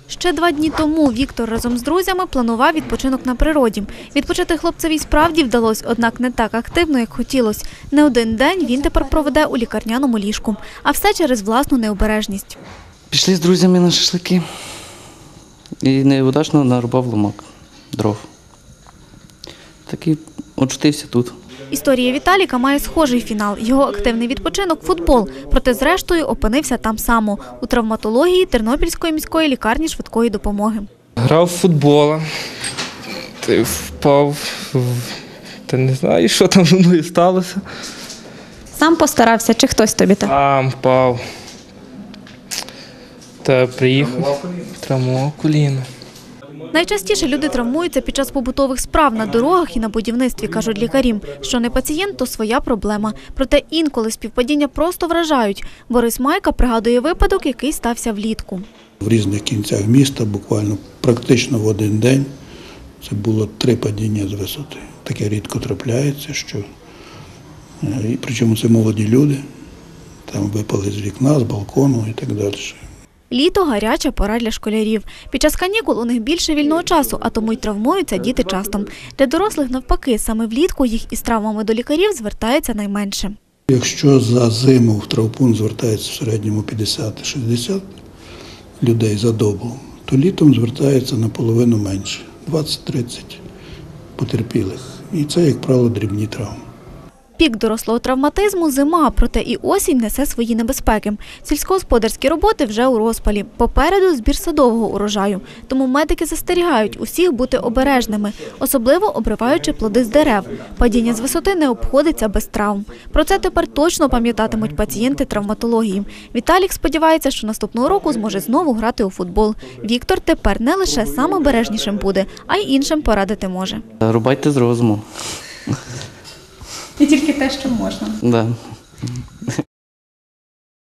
Ще 2 дні тому Віктор разом з друзями планував відпочинок на природі. Відпочити хлопцеві справді вдалося, однак не так активно, як хотілося. Не один день він тепер проведе у лікарняному ліжку. А все через власну необережність. Пішли з друзями на шашлики і неудачно нарубав ломак дров. Так і очутився тут. Історія Віталіка має схожий фінал. Його активний відпочинок – футбол. Проте зрештою опинився там само – у травматології Тернопільської міської лікарні швидкої допомоги. Грав в футбол, впав, та не знаю, що там зі мною сталося. Сам постарався, чи хтось тобі так? Там впав. Та приїхав, травмував коліно. Найчастіше люди травмуються під час побутових справ на дорогах і на будівництві, кажуть лікарі. Що не пацієнт, то своя проблема. Проте інколи співпадіння просто вражають. Борис Майка пригадує випадок, який стався влітку. В різних кінцях міста, буквально практично в один день, це було 3 падіння з висоти. Таке рідко трапляється, що, і причому це молоді люди, там випали з вікна, з балкону і так далі. Літо – гаряча пора для школярів. Під час канікул у них більше вільного часу, а тому й травмуються діти часто. Для дорослих навпаки, саме влітку їх із травмами до лікарів звертається найменше. Якщо за зиму в травмпункт звертається в середньому 50-60 людей за добу, то літом звертається наполовину менше – 20-30 потерпілих. І це, як правило, дрібні травми. Пік дорослого травматизму – зима, проте і осінь несе свої небезпеки. Сільськогосподарські роботи вже у розпалі. Попереду збір садового урожаю. Тому медики застерігають усіх бути обережними, особливо обриваючи плоди з дерев. Падіння з висоти не обходиться без травм. Про це тепер точно пам'ятатимуть пацієнти травматології. Віталік сподівається, що наступного року зможе знову грати у футбол. Віктор тепер не лише сам обережнішим буде, а й іншим порадити може. Рубайте з розуму. І тільки те, що можна. Да.